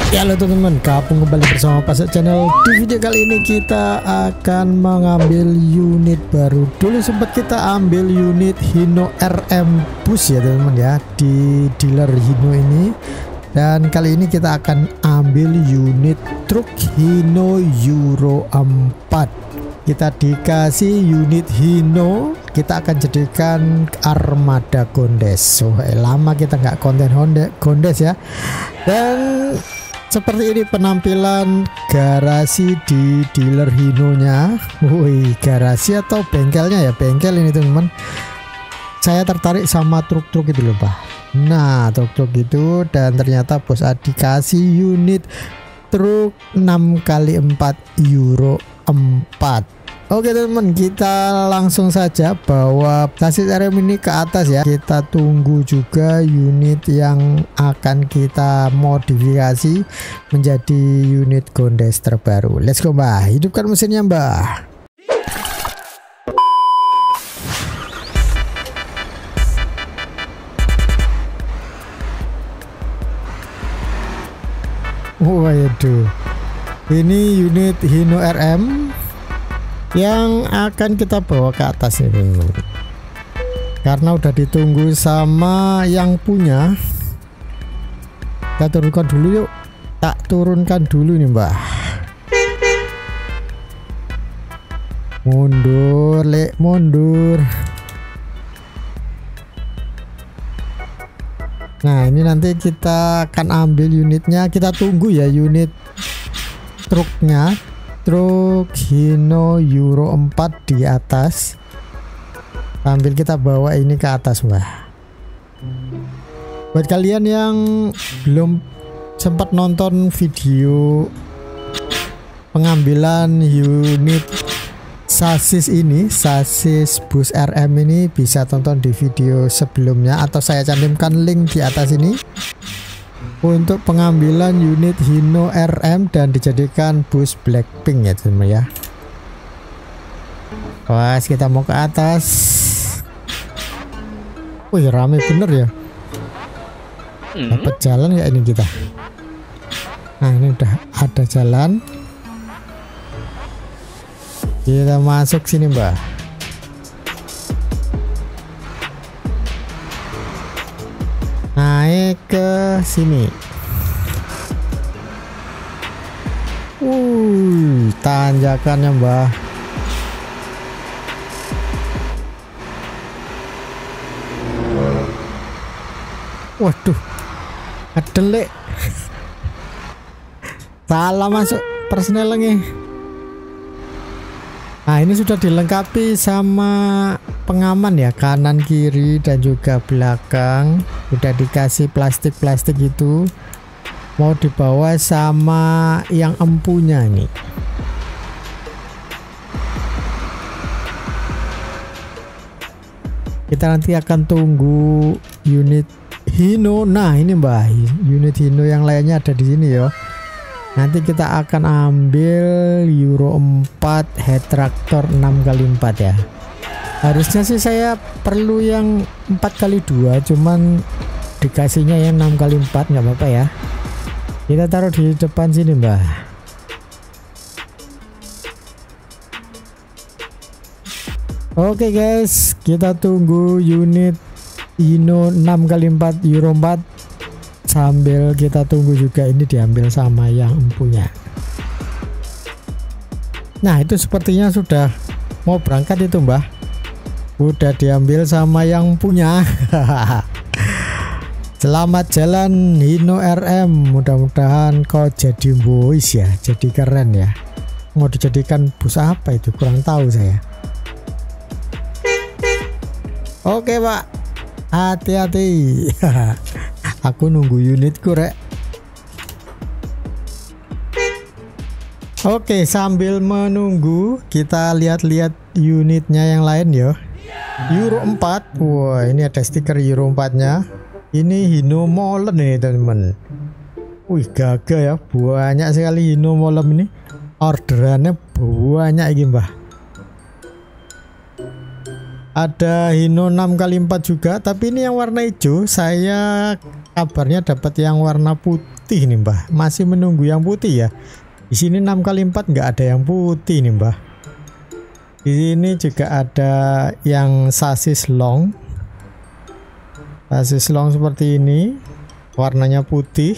Ya halo teman-teman, gabung kembali bersama Pasek Channel. Di video kali ini kita akan mengambil unit baru. Dulu sempat kita ambil unit Hino RM Bus ya teman-teman ya, di dealer Hino ini. Dan kali ini kita akan ambil unit truk Hino Euro 4. Kita dikasih unit Hino, kita akan jadikan armada Gondes. So, lama kita nggak konten Gondes ya. Dan seperti ini penampilan garasi di dealer Hino-nya. Wih, garasi atau bengkelnya ya? Bengkel ini teman-teman. Saya tertarik sama truk-truk itu loh Pak. Nah, truk-truk itu, dan ternyata bos dikasih unit truk 6x4 Euro 4. Oke teman-teman, kita langsung saja bawa chassis RM ini ke atas ya. Kita tunggu juga unit yang akan kita modifikasi menjadi unit Gondes terbaru. Let's go Mbah, hidupkan mesinnya Mbah. Waduh, ini unit Hino RM yang akan kita bawa ke atas ini, karena udah ditunggu sama yang punya. Kita turunkan dulu yuk, tak turunkan dulu nih Mbah. Mundur lek, mundur. Nah ini nanti kita akan ambil unitnya. Kita tunggu ya unit truknya, truk Hino Euro 4 di atas, sambil kita bawa ini ke atas Mbak. Buat kalian yang belum sempat nonton video pengambilan unit sasis ini, sasis bus RM ini, bisa tonton di video sebelumnya atau saya cantumkan link di atas ini untuk pengambilan unit Hino RM dan dijadikan bus Blackpink ya teman ya. Pas kita mau ke atas. Wih, rame bener ya. Dapat jalan ya ini kita. Nah ini udah ada jalan. Kita masuk sini Mbak. Naik ke sini. Tanjakannya Mbak. Waduh, adelek. Salah masuk personel lagi. Nah ini sudah dilengkapi sama pengaman ya, kanan kiri dan juga belakang. Udah dikasih plastik-plastik itu. Mau dibawa sama yang empunya nih. Kita nanti akan tunggu unit Hino. Nah ini Mbak, unit Hino yang lainnya ada di sini ya. Nanti kita akan ambil Euro 4 head tractor 6x4 ya. Harusnya sih saya perlu yang 4x2, cuman dikasihnya yang 6x4, nggak apa-apa ya. Kita taruh di depan sini Mbak. Oke guys, kita tunggu unit Hino 6x4 Euro 4 sambil kita tunggu juga ini diambil sama yang empunya. Nah itu sepertinya sudah mau berangkat itu Mbah. Udah diambil sama yang punya. Selamat jalan Hino RM, mudah-mudahan kau jadi boys ya, jadi keren ya. Mau dijadikan bus apa itu kurang tahu saya. Oke Pak, hati-hati. Aku nunggu unitku rek. Oke, sambil menunggu kita lihat-lihat unitnya yang lain ya. Euro 4. Wah ini ada stiker Euro 4 nya. Ini Hino Molen nih teman-teman. Wih gagah ya, banyak sekali Hino Molen ini. Orderannya banyak ini Mbah. Ada Hino 6x4 juga, tapi ini yang warna hijau. Saya kabarnya dapat yang warna putih nih Mbah. Masih menunggu yang putih ya. Di sini 6x4 nggak ada yang putih nih Mbah. Di sini juga ada yang sasis long. Sasis long seperti ini, warnanya putih.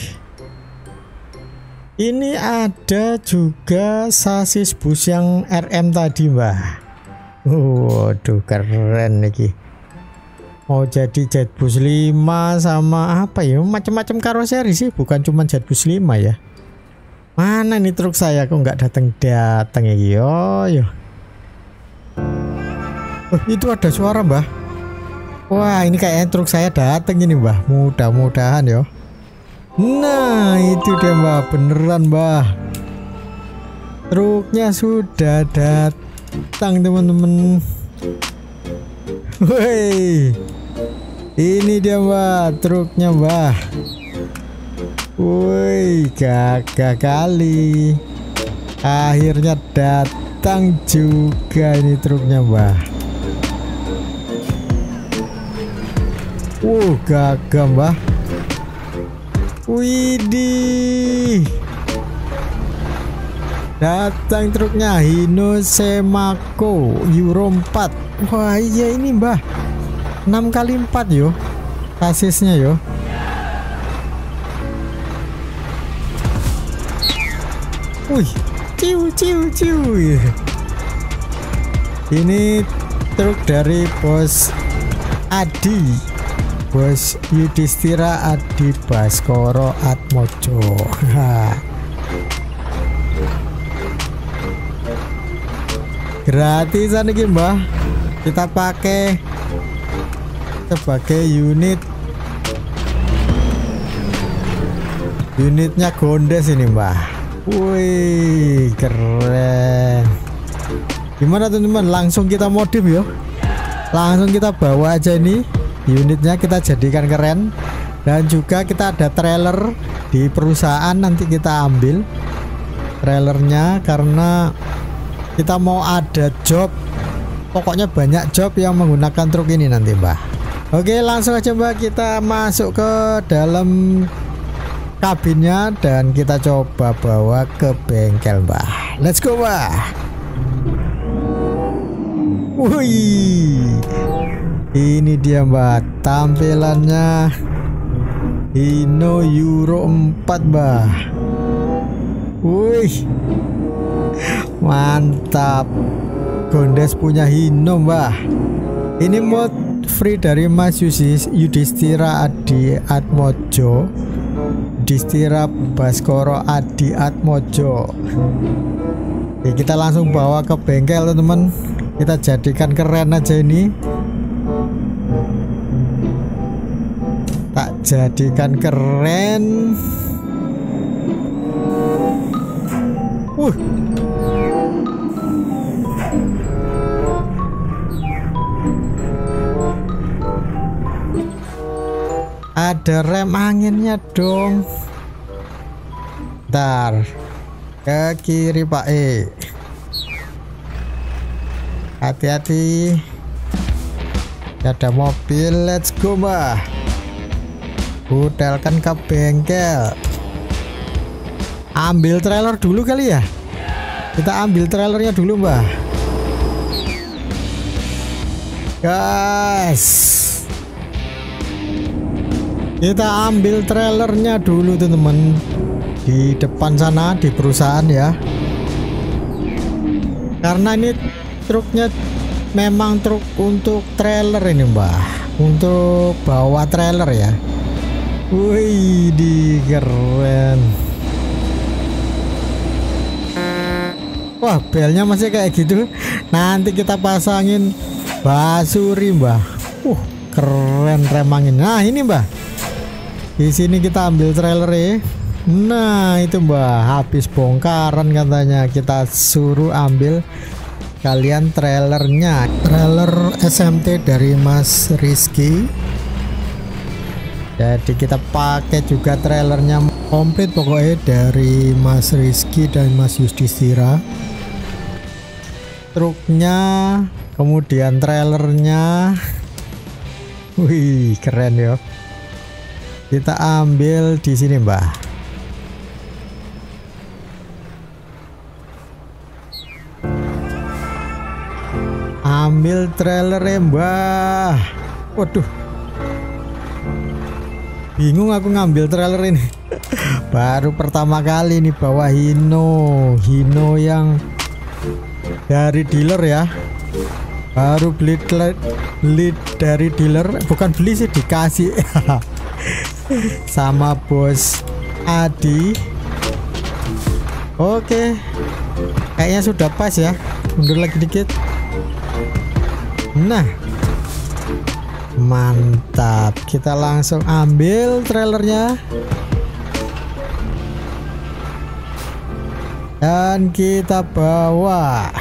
Ini ada juga sasis bus yang RM tadi Mbah. Waduh, keren nih. Mau jadi Jetbus 5 sama apa ya, macam-macam karoseri sih, bukan cuma Jetbus 5 ya. Mana nih truk saya kok nggak datang ya. Yo. Oh, itu ada suara Mbah. Wah, ini kayaknya truk saya datang ini Mbah. Mudah-mudahan yo. Nah, itu dia Mbah, beneran Mbah. Truknya sudah datang teman-teman. Woi. Ini dia Mbah, truknya Mbah. Woi, gagah kali. Akhirnya datang juga ini truknya Mbah. Gagah Mbah. Widih. Datang truknya Hino Semako Euro 4. Wah, iya ini Mbah. 6x4 yo. Sasisnya yo. Wih, ciu. Ini truk dari Bos Adi, Bos Yudhistira Adi Baskoro Atmojo. Gratisan ini Mbah, kita pakai sebagai unitnya Gondes ini Mbah. Wih, keren. Gimana teman-teman, langsung kita modif yuk. Langsung kita bawa aja ini unitnya, kita jadikan keren. Dan juga kita ada trailer di perusahaan, nanti kita ambil trailernya karena kita mau ada job, pokoknya banyak job yang menggunakan truk ini nanti Mbah. Oke, langsung aja Mbak, kita masuk ke dalam kabinnya dan kita coba bawa ke bengkel Mbah. Let's go Mbah. Wih, ini dia Mbak, tampilannya Hino Euro 4 Mbah. Wih, mantap. Gondes punya Hino Mbah. Ini mod free dari Mas Yudhistira Adi Atmojo, Yudhistira Baskoro Adi Atmojo. Oke, kita langsung bawa ke bengkel teman-teman. Kita jadikan keren aja ini. Tak jadikan keren. Ada rem anginnya dong. Ntar ke kiri Pak hati-hati, ada mobil. Let's go Mbah, butelkan ke bengkel. Ambil trailer dulu kali ya, kita ambil trailernya dulu Mbah. Guys, kita ambil trailernya dulu teman-teman, di depan sana di perusahaan ya, karena ini truknya memang truk untuk trailer ini Mbah, untuk bawa trailer ya. Wih, keren. Wah, belnya masih kayak gitu, nanti kita pasangin basuri Mbah. Keren rem angin. Nah ini Mbah, di sini kita ambil trailer ya. Nah itu Mbah, habis bongkaran katanya, kita suruh ambil kalian trailernya, trailer SMT dari Mas Rizky. Jadi kita pakai juga trailernya komplit pokoknya dari Mas Rizky dan Mas Yudhistira. Truknya, kemudian trailernya. Wih, keren ya. Kita ambil di sini, Mbah. Ambil trailernya, Mbah. Waduh. Bingung aku ngambil trailer ini. Baru pertama kali nih bawa Hino yang dari dealer ya. Baru beli dari dealer, bukan beli sih, dikasih sama bos Adi. Oke, kayaknya sudah pas ya. Mundur lagi dikit. Nah, mantap. Kita langsung ambil trailernya dan kita bawa.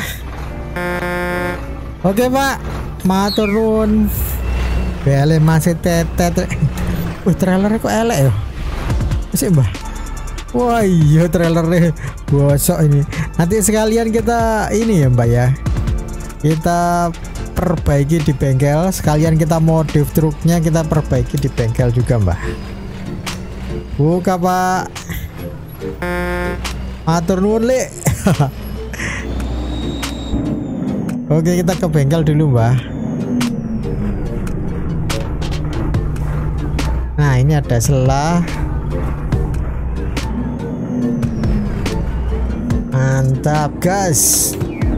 Oke, Pak, matur nuwun. Bele masih tetet. Wih, trailernya kok elek ya? Masih, Mbah. Wah, iya trailernya bosok ini. Nanti sekalian kita ini ya, Mbak ya. Kita perbaiki di bengkel, sekalian kita modif truknya, kita perbaiki di bengkel juga, Mbah. Buka, Pak. Matur nuwun, Lek. Oke, kita ke bengkel dulu, Mbah. Nah, ini ada selah. Mantap, guys.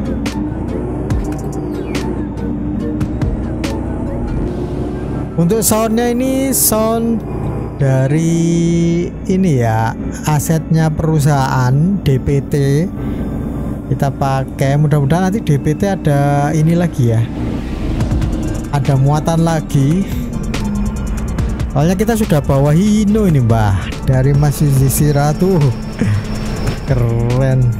Untuk soundnya ini sound dari ini ya, asetnya perusahaan DPT. Kita pakai, mudah-mudahan nanti DPT ada ini lagi ya, ada muatan lagi. Soalnya kita sudah bawa Hino ini, Mbah, dari Mas Zizi Ratu. Keren.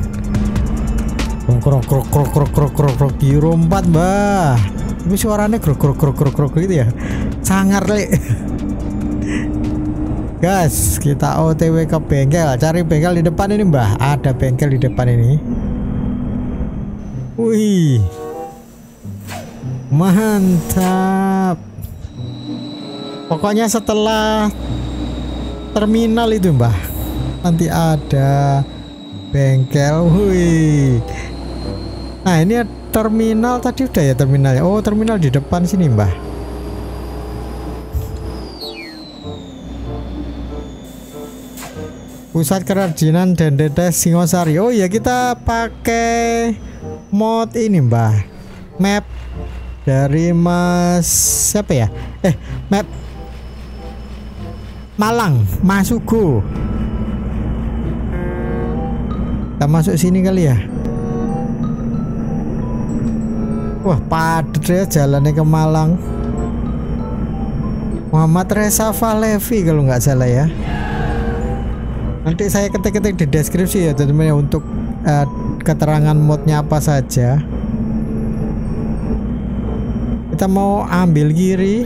Krok Euro 4, Mbah. Ini suaranya krok gitu ya. Sangar, Lek. Gas, kita OTW ke bengkel. Cari bengkel di depan ini, Mbah. Ada bengkel di depan ini. Wih, mantap. Pokoknya setelah terminal itu, Mbah, nanti ada bengkel. Wih. Nah, ini terminal tadi udah ya terminalnya. Oh, terminal di depan sini, Mbah. Pusat kerajinan dan detes Singosari. Oh ya, kita pakai mod ini, Mbah. Map dari Mas siapa ya? Map Malang, Masugo. Kita masuk sini kali ya. Wah, padat ya jalannya ke Malang. Muhammad Reza Falevi kalau nggak salah ya. Nanti saya ketik-ketik di deskripsi ya, teman-teman ya, untuk keterangan modnya apa saja. Kita mau ambil kiri.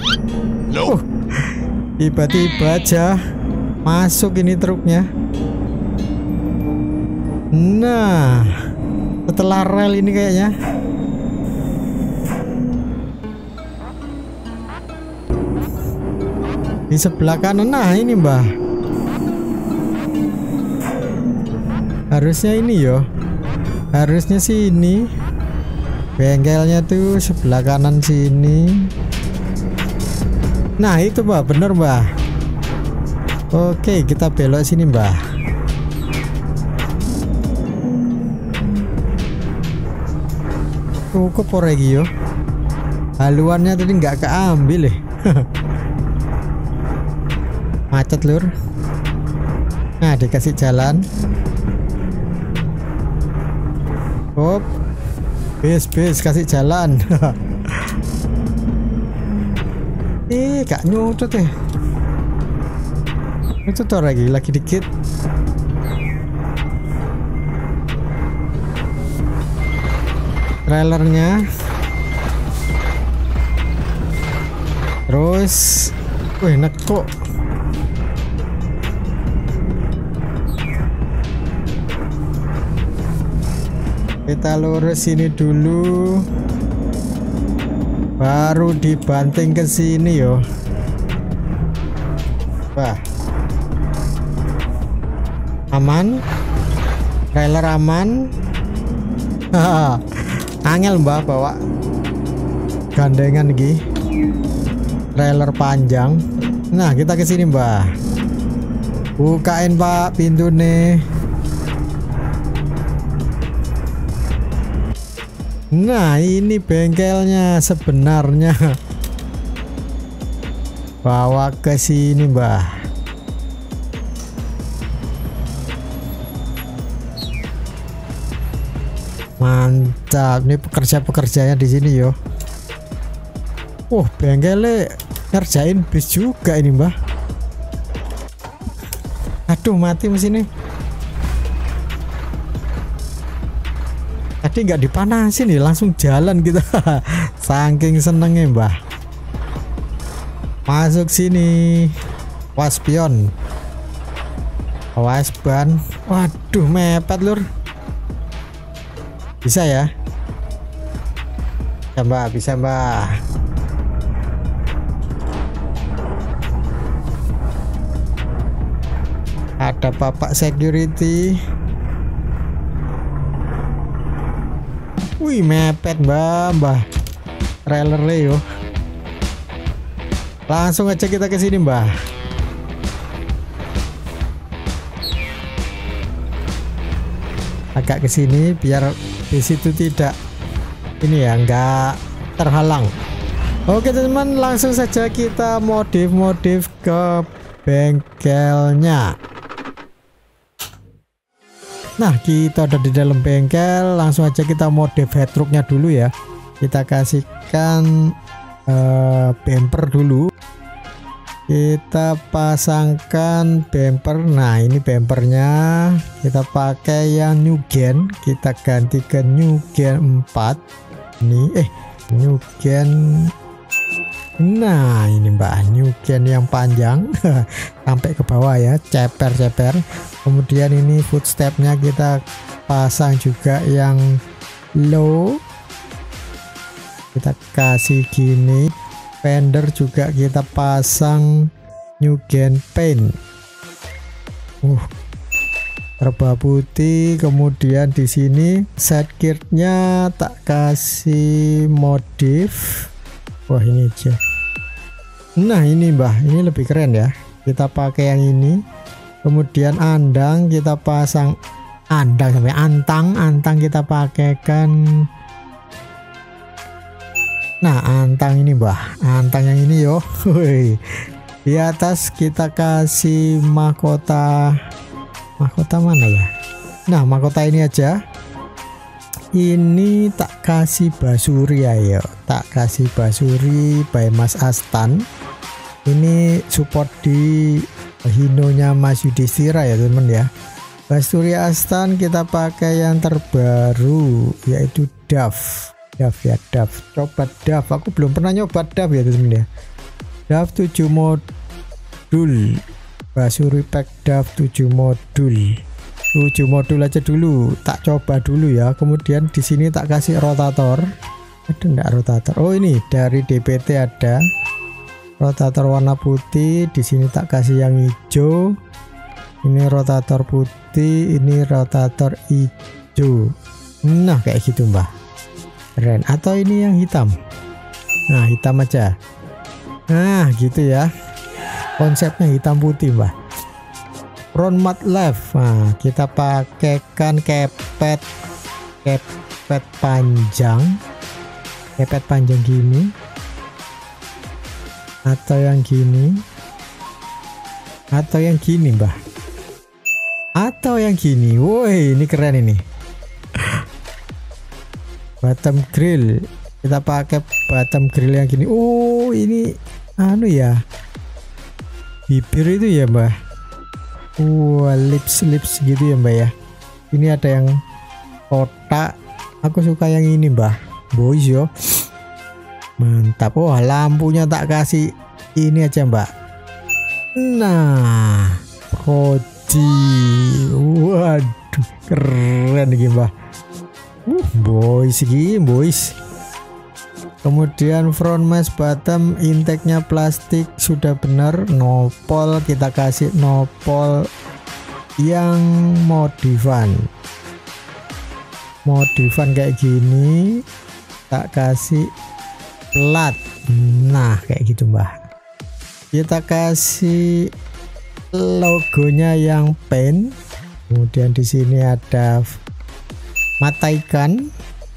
Tiba-tiba aja masuk ini truknya. Nah, setelah rel ini kayaknya. Di sebelah kanan, nah ini, Mbah. Harusnya ini yo. Harusnya sini. Bengkelnya tuh sebelah kanan sini. Nah, itu, Mbah, bener, Mbah. Oke, kita belok sini, Mbah. Cukup lagi yo. Haluannya tadi nggak keambil ya. Macet, Lur. Nah, dikasih jalan. Hop. Bis kasih jalan. Gak nyutut ya. Nyutut lagi dikit. Trailernya. Terus, wih, nekuk. Kita lurus sini dulu, baru dibanting ke sini yo. Wah, Aman. Trailer aman. Angel mbah bawa gandengan lagi. Trailer panjang. Nah kita ke sini mbah. Bukain pak pintu nih. Nah ini bengkelnya sebenarnya. Bawa ke sini mbah. Mantap, ini pekerja-pekerjanya di sini yo. Bengkelnya ngerjain bis juga ini mbah. Aduh mati mesinnya. Tadi nggak dipanasin nih, langsung jalan kita. Saking senengnya mbah. Masuk sini. Waspion. Wasban. Waduh mepet lur. Bisa ya? Bisa mbak, bisa mbak. Ada bapak security. Wih mepet mbak. Trailer Leo. Langsung aja kita ke sini mbak. Agak ke sini biar di situ tidak ini ya, enggak terhalang. Oke teman-teman, langsung saja kita modif ke bengkelnya. Nah kita udah di dalam bengkel, langsung aja kita modif headrocknya dulu ya. Kita kasihkan bumper dulu. Kita pasangkan bumper. Nah ini bumpernya kita pakai yang New Gen, kita ganti ke New Gen 4 ini New Gen. Nah ini mbak, New Gen yang panjang sampai ke bawah ya, ceper. Kemudian ini footstepnya kita pasang juga yang low, kita kasih gini. Fender juga kita pasang New Gen Paint. Terba putih. Kemudian di sini side kirtnya tak kasih modif. Wah ini aja. Nah ini mbah, ini lebih keren ya. Kita pakai yang ini. Kemudian andang kita pasang sampai antang kita pakaikan. Nah antang ini mbah, antang yang ini yo. Di atas kita kasih mahkota mana ya? Nah mahkota ini aja. Ini tak kasih basuri ayo, tak kasih basuri by Mas Astan. Ini support di Hinonya Mas Yudhistira ya teman ya. Basuri Astan kita pakai yang terbaru yaitu DAF. Coba DAF, aku belum pernah nyoba DAF ya teman ya. DAF 7 modul, Basuri pack DAF 7 modul aja dulu, tak coba dulu ya. Kemudian di sini tak kasih rotator. Ada enggak rotator? Oh ini dari DPT ada rotator warna putih. Di sini tak kasih yang hijau. Ini rotator putih, ini rotator hijau. Nah kayak gitu mbak, keren. Atau ini yang hitam. Nah hitam aja. Nah gitu ya, konsepnya hitam putih mbak. Front mat left. Nah kita pakaikan kepet panjang, gini atau yang gini mbak, atau yang gini. Woi ini keren ini. Bottom grill kita pakai bottom grill yang gini. Oh ini anu ya, bibir itu ya mbak. Lips gitu ya mbak ya. Ini ada yang kotak, aku suka yang ini mbak, boys yo. Mantap. Oh lampunya tak kasih ini aja mbak. Nah Koji, waduh keren nih mbak. Boys. Kemudian front mask bottom intake-nya plastik sudah benar. Nopol kita kasih nopol yang modifan kayak gini, tak kasih plat. Nah kayak gitu Mbah. Kita kasih logonya yang pen, kemudian di sini ada mata ikan.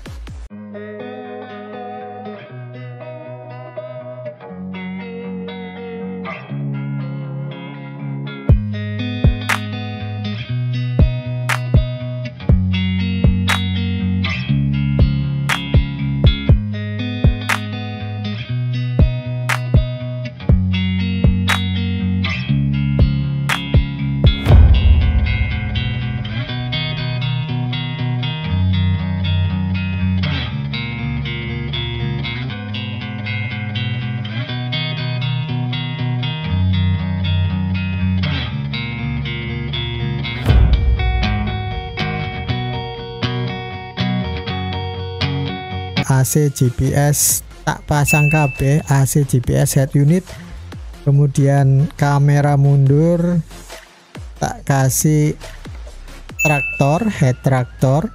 AC GPS tak pasang KB, AC GPS head unit, kemudian kamera mundur tak kasih traktor, head traktor,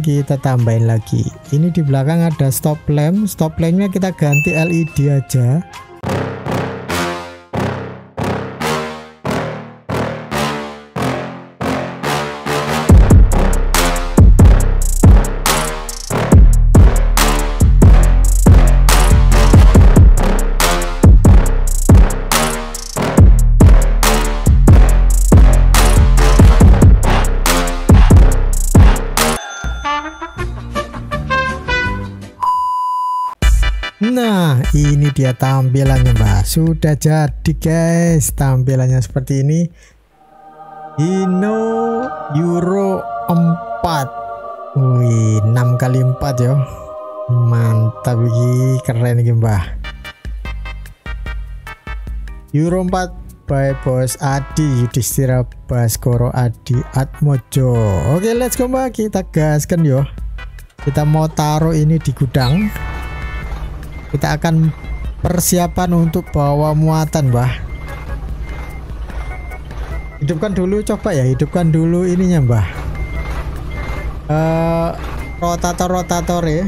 kita tambahin lagi. Ini di belakang ada stop lampnya kita ganti LED aja. Nah, ini dia tampilannya, Mbak. Sudah jadi, guys. Tampilannya seperti ini. Hino Euro 4. Wih, 6x4 ya. Mantap ini, keren ini, Mbak. Euro 4 by Bos Adi Yudhistira Baskoro Adi Atmojo. Oke, let's go, Mbak. Kita gaskan yo. Kita mau taruh ini di gudang. Kita akan persiapan untuk bawa muatan, Mbah. Hidupkan dulu, coba ya, hidupkan dulu ininya, Mbah. Rotator ya.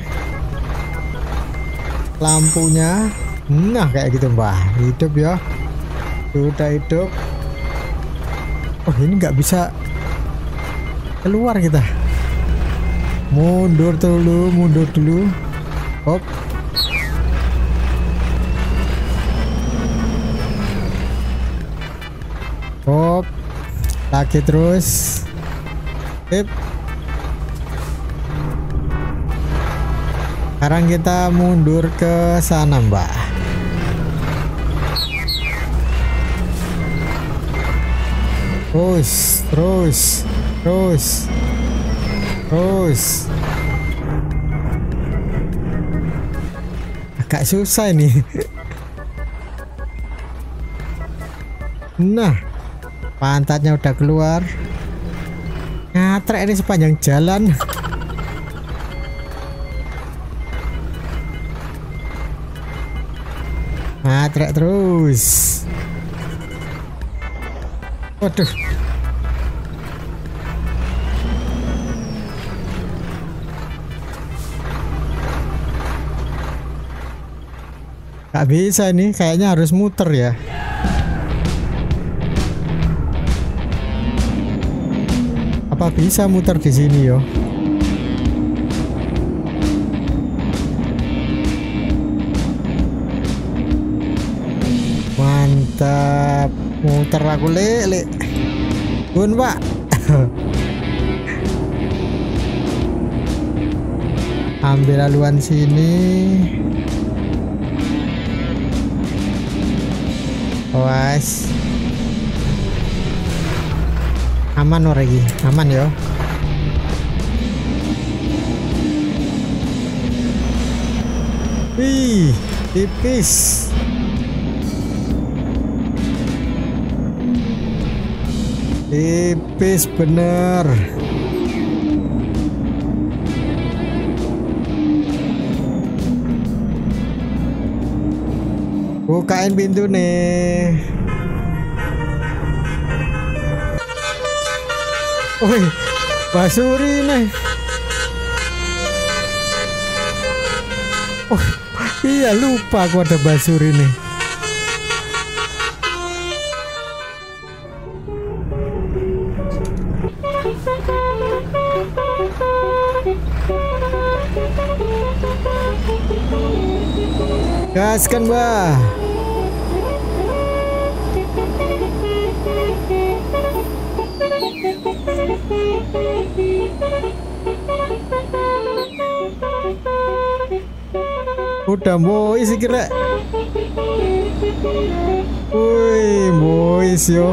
Lampunya. Nah, kayak gitu, Mbah. Hidup ya. Sudah hidup. Oh, ini nggak bisa keluar kita. Mundur dulu. Hop. Hop, lagi terus. Sip. Sekarang kita mundur ke sana, Mbak. Terus. Agak susah ini. Nah, pantatnya udah keluar. Ngatrek ini sepanjang jalan. Ngatrek terus. Waduh. Gak bisa nih, kayaknya harus muter ya. Apa bisa muter di sini yo? Mantap, muter aku lele. Bun, Pak. Ambil haluan sini. Awas. Aman lagi, aman yo. Wih, tipis. Tipis bener. Bukain pintu nih. Wih, basuri nih. Oh, iya lupa aku ada basuri nih. Gaskan, Mbah. Udah boys kira. Wih, boys yo.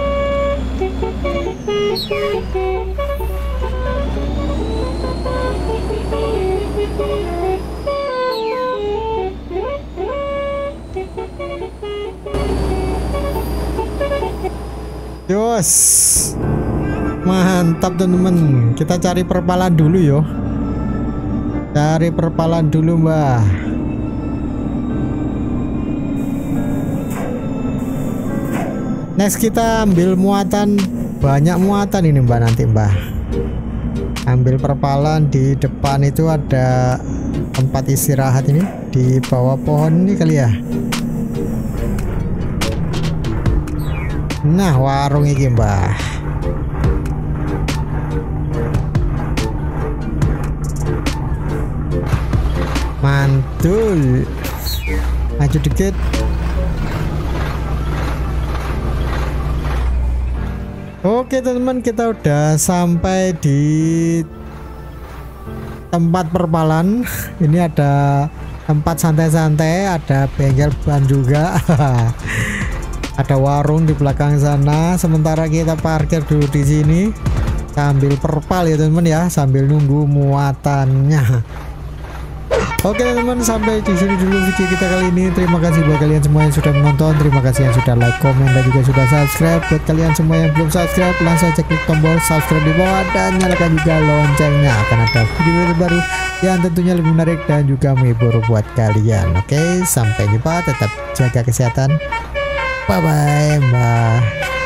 Yos, mantap teman-teman. Kita cari perpalan dulu yo. Cari perpalan dulu, Mbah. Next kita ambil muatan, banyak muatan ini, Mbah, nanti, Mbah. ambil perpalan. Di depan itu ada tempat istirahat ini di bawah pohon ini kali ya. Nah, warung ini mbah. Mantul. Maju dikit. Oke teman-teman, kita udah sampai di tempat perpalan. Ini ada tempat santai-santai, ada bengkel ban juga. Ada warung di belakang sana. Sementara kita parkir dulu di sini sambil perpal ya teman-teman ya, sambil nunggu muatannya. Oke teman-teman, sampai di sini dulu video kita kali ini. Terima kasih buat kalian semua yang sudah menonton. Terima kasih yang sudah like, komen, dan juga sudah subscribe. Buat kalian semua yang belum subscribe, langsung saja klik tombol subscribe di bawah dan nyalakan juga loncengnya. Akan ada video terbaru yang tentunya lebih menarik dan juga menghibur buat kalian. Oke, sampai jumpa. Tetap jaga kesehatan. Bye bye, mbak.